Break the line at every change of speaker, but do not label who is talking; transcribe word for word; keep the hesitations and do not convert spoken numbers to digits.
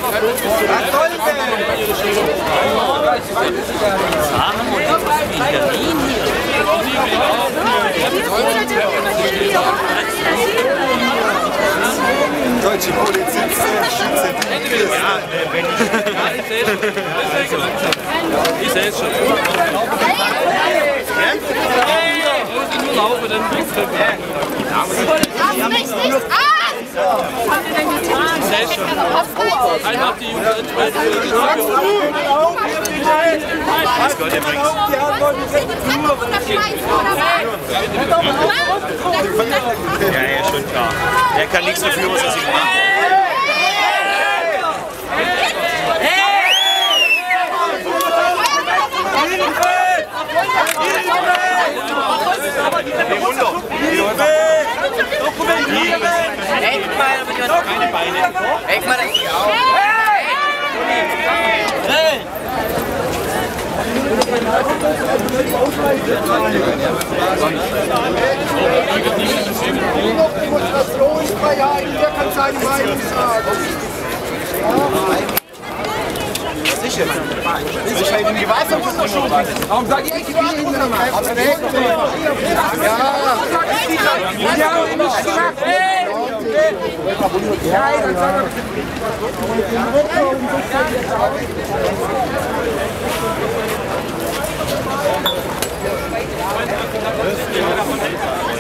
Deutsche Polizei schützen.
Ich sehe es schon. Nur laufen, dann kriegst du was haben die denn getan? Ich sehe schon. Einfach die Jugend ansprechen.
Was Gott, der bringt. Ja, ja, schon klar. Der kann nichts dafür, was er sich macht.
Echt mal, keine Beine. Echt mal, hey!
Demonstrationsfreiheit, jeder kann seine Meinung sagen.
Sicher. Sicher in Gewahrsam.
Warum sag ich nicht, wie ich ihn gemacht habe? Ja, ja, hab ich nicht gemacht. Ja, dann sag ich.